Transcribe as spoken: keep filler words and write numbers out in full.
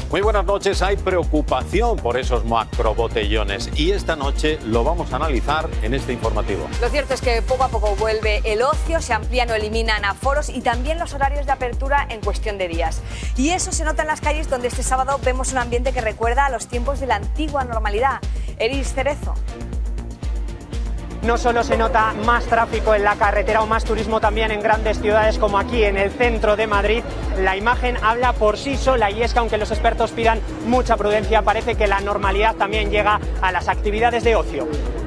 Muy buenas noches. Hay preocupación por esos macrobotellones y esta noche lo vamos a analizar en este informativo. Lo cierto es que poco a poco vuelve el ocio, se amplían o eliminan aforos y también los horarios de apertura en cuestión de días. Y eso se nota en las calles, donde este sábado vemos un ambiente que recuerda a los tiempos de la antigua normalidad. Eris Cerezo. No solo se nota más tráfico en la carretera o más turismo también en grandes ciudades como aquí en el centro de Madrid, la imagen habla por sí sola y es que aunque los expertos pidan mucha prudencia, parece que la normalidad también llega a las actividades de ocio.